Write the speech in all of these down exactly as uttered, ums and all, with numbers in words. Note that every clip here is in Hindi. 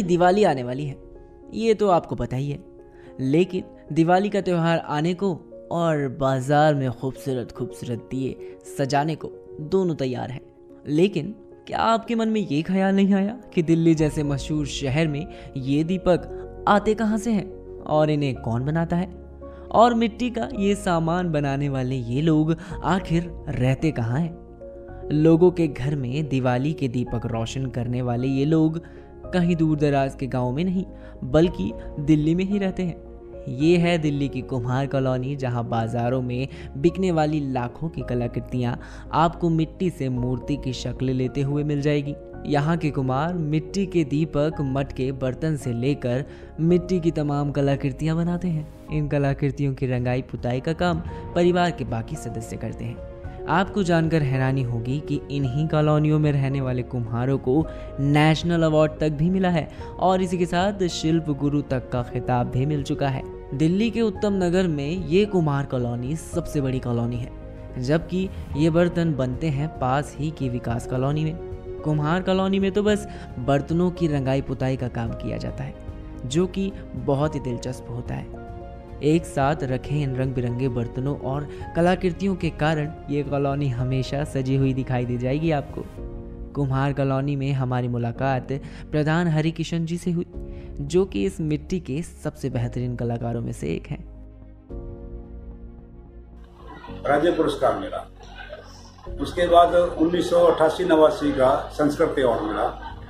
दिवाली आने वाली है, ये तो आपको पता ही है। लेकिन दिवाली का त्यौहार आने को और बाजार में खूबसूरत खूबसूरत दिए सजाने को दोनों तैयार हैं। लेकिन क्या आपके मन में ये ख्याल नहीं आया कि दिल्ली जैसे मशहूर शहर में ये दीपक आते कहाँ से हैं और इन्हें कौन बनाता है, और मिट्टी का ये सामान बनाने वाले ये लोग आखिर रहते कहाँ हैं? लोगों के घर में दिवाली के दीपक रोशन करने वाले ये लोग कहीं दूर दराज के गांव में नहीं बल्कि दिल्ली में ही रहते हैं। ये है दिल्ली की कुम्हार कॉलोनी, जहां बाजारों में बिकने वाली लाखों की कलाकृतियां आपको मिट्टी से मूर्ति की शक्ल लेते हुए मिल जाएगी। यहाँ के कुम्हार मिट्टी के दीपक, मटके, बर्तन से लेकर मिट्टी की तमाम कलाकृतियां बनाते हैं। इन कलाकृतियों की रंगाई पुताई का काम परिवार के बाकी सदस्य करते हैं। आपको जानकर हैरानी होगी कि इन्हीं कॉलोनियों में रहने वाले कुम्हारों को नेशनल अवार्ड तक भी मिला है और इसी के साथ शिल्प गुरु तक का खिताब भी मिल चुका है। दिल्ली के उत्तम नगर में ये कुम्हार कॉलोनी सबसे बड़ी कॉलोनी है, जबकि ये बर्तन बनते हैं पास ही की विकास कॉलोनी में। कुम्हार कॉलोनी में तो बस बर्तनों की रंगाई पुताई का काम किया जाता है, जो कि बहुत ही दिलचस्प होता है। एक साथ रखे इन रंग बिरंगे बर्तनों और कलाकृतियों के कारण ये कॉलोनी हमेशा सजी हुई दिखाई दे जाएगी आपको। कुम्हार कॉलोनी में हमारी मुलाकात प्रधान हरिकिशन जी से हुई, जो कि इस मिट्टी के सबसे बेहतरीन कलाकारों में से एक हैं। राज्य पुरस्कार मिला, उसके बाद उन्नीस सौ अट्ठासी नवासी का संस्कृत अवार्ड मिला,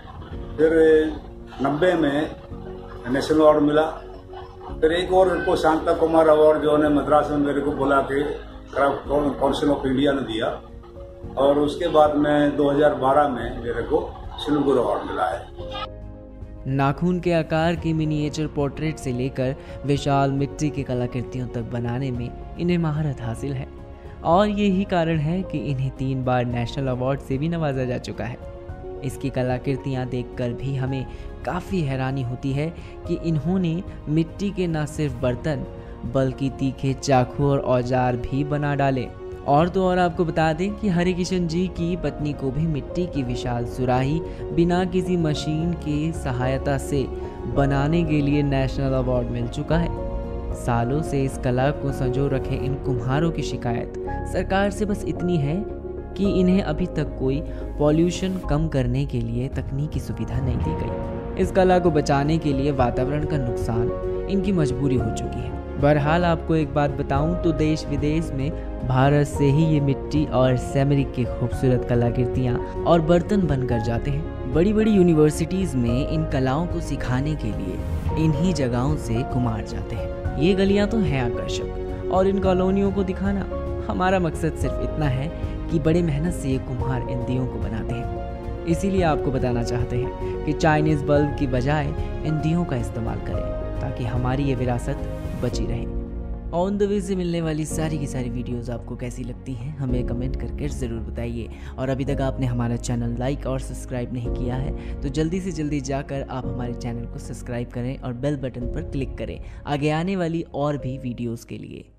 फिर नब्बे में नेशनल अवार्ड मिला, फिर एक और को शांता कुमार अवार्ड जो है मद्रास में मेरे को बुला के क्राफ्ट काउंसिल ऑफ इंडिया ने दिया, और उसके बाद में दो हज़ार बारह में मेरे को शिल्प गुरु अवार्ड मिला है। नाखून के आकार की मिनिएचर पोर्ट्रेट से लेकर विशाल मिट्टी की कलाकृतियों तक बनाने में इन्हें महारत हासिल है, और यही कारण है कि इन्हें तीन बार नेशनल अवार्ड से भी नवाजा जा चुका है। इसकी कलाकृतियाँ देखकर भी हमें काफ़ी हैरानी होती है कि इन्होंने मिट्टी के न सिर्फ बर्तन बल्कि तीखे चाकू और औजार भी बना डाले। और तो और आपको बता दें कि हरिकिशन जी की पत्नी को भी मिट्टी की विशाल सुराही बिना किसी मशीन की सहायता से बनाने के लिए नेशनल अवार्ड मिल चुका है। सालों से इस कला को संजो रखे इन कुम्हारों की शिकायत सरकार से बस इतनी है कि इन्हें अभी तक कोई पॉल्यूशन कम करने के लिए तकनीकी सुविधा नहीं दी गई। इस कला को बचाने के लिए वातावरण का नुकसान इनकी मजबूरी हो चुकी है। बहरहाल आपको एक बात बताऊं तो देश विदेश में भारत से ही ये मिट्टी और सैमरिक की खूबसूरत कलाकृतियाँ और बर्तन बनकर जाते हैं। बड़ी बड़ी यूनिवर्सिटीज़ में इन कलाओं को सिखाने के लिए इन्हीं जगहों से कुम्हार जाते हैं। ये गलियाँ तो हैं आकर्षक, और इन कॉलोनियों को दिखाना हमारा मकसद सिर्फ इतना है कि बड़े मेहनत से ये कुम्हार इन दियों को बनाते हैं। इसीलिए आपको बताना चाहते हैं कि चाइनीज़ बल्ब की बजाय इन दियों का इस्तेमाल करें, ताकि हमारी ये विरासत बची रहे। ऑन द वे से मिलने वाली सारी की सारी वीडियोस आपको कैसी लगती हैं हमें कमेंट करके ज़रूर बताइए। और अभी तक आपने हमारा चैनल लाइक और सब्सक्राइब नहीं किया है तो जल्दी से जल्दी जाकर आप हमारे चैनल को सब्सक्राइब करें और बेल बटन पर क्लिक करें आगे आने वाली और भी वीडियोस के लिए।